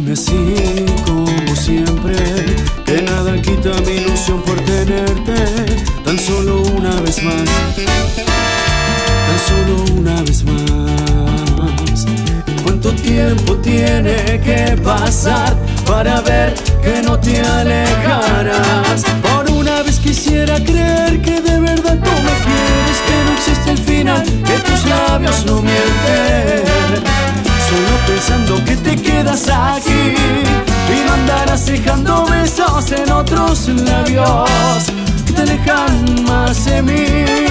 Déjame así como siempre, que nada quita mi ilusión por tenerte tan solo una vez más, tan solo una vez más. ¿Cuánto tiempo tiene que pasar para ver que no te alejarás? Por una vez quisiera creer que de verdad tú me quieres, que no existe el final, que tus labios no mienten. Solo pensando que te quedas aquí y no andarás dejando besos en otros labios que te alejan más de mí.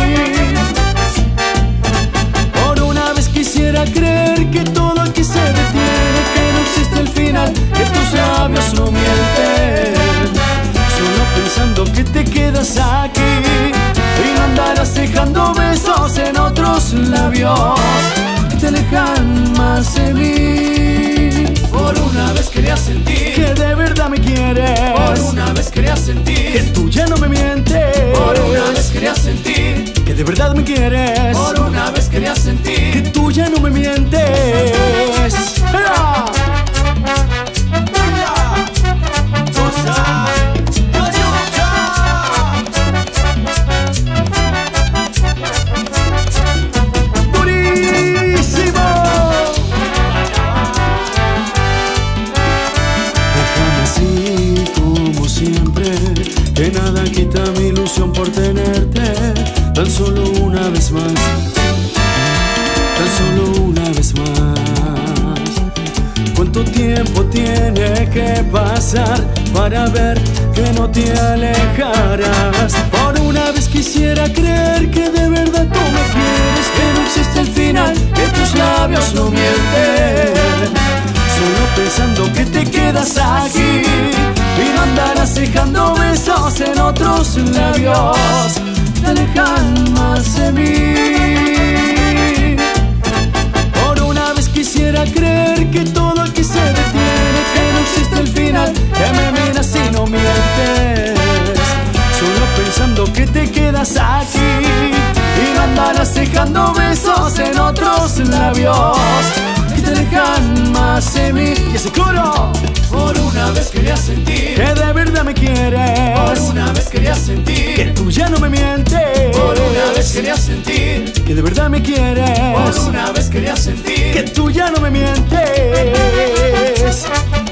Por una vez quisiera creer que todo aquí se detiene, que no existe el final, que tus labios no mienten. Solo pensando que te quedas aquí y no andarás dejando besos en otros labios que te alejan más de mí. Por una vez quería sentir que de verdad me quieres. Por una vez quería sentir que tú ya no me mientes. Por una vez quería sentir que de verdad me quieres. Por una vez quería sentir que tú ya no me mientes. ¡Ea! Que nada quita mi ilusión por tenerte tan solo una vez más, tan solo una vez más. ¿Cuánto tiempo tiene que pasar para ver que no te alejarás? Por una vez quisiera creer que de verdad tú me quieres, que no existe el final, que tus labios no mienten. Solo pensando que te quedas aquí y no andarás dejando besos en otros labios que te alejan más de mí. Por una vez quisiera creer que todo aquí se detiene, que no existe el final, que me miras y no mientes. Solo pensando que te quedas aquí y no andarás dejando besos en otros labios que te alejan más de mí. Y ese coro. Por una vez quería sentir que de verdad me quieres. Por una vez quería sentir que tú ya no me mientes. Por una vez quería sentir que de verdad me quieres. Por una vez quería sentir que tú ya no me mientes.